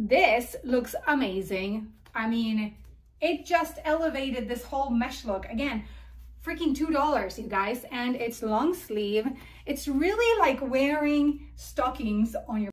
this looks amazing. I mean, it just elevated this whole mesh look. Again, freaking $2, you guys, and it's long sleeve. It's really like wearing stockings on your